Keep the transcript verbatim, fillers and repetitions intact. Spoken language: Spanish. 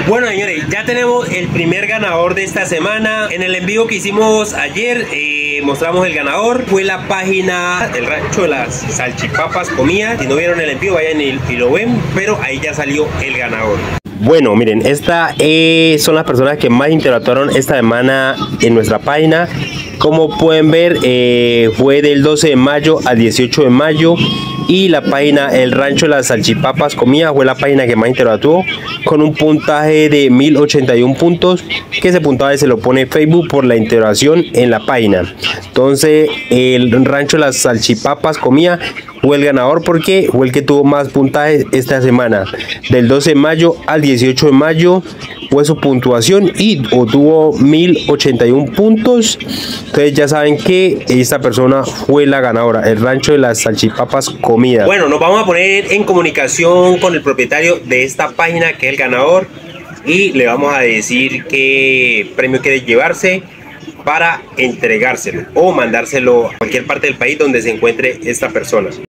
Bueno, señores, ya tenemos el primer ganador de esta semana. En el envío que hicimos ayer eh, mostramos el ganador. Fue la página del Rancho de las Salchipapas Comida. Si no vieron el envío, vayan y, y lo ven, pero ahí ya salió el ganador. Bueno, miren, estas eh, son las personas que más interactuaron esta semana en nuestra página. Como pueden ver, eh, fue del doce de mayo al dieciocho de mayo. Y la página El Rancho de las Salchipapas Comida fue la página que más interactuó, con un puntaje de mil ochenta y uno puntos, que ese puntaje se lo pone Facebook por la interacción en la página. Entonces el Rancho de las Salchipapas Comida fue el ganador porque fue el que tuvo más puntajes esta semana. Del doce de mayo al dieciocho de mayo fue su puntuación y obtuvo mil ochenta y uno puntos. Entonces ya saben que esta persona fue la ganadora, el Rancho de las Salchipapas Comida. Bueno, nos vamos a poner en comunicación con el propietario de esta página, que es el ganador, y le vamos a decir qué premio quiere llevarse para entregárselo o mandárselo a cualquier parte del país donde se encuentre esta persona.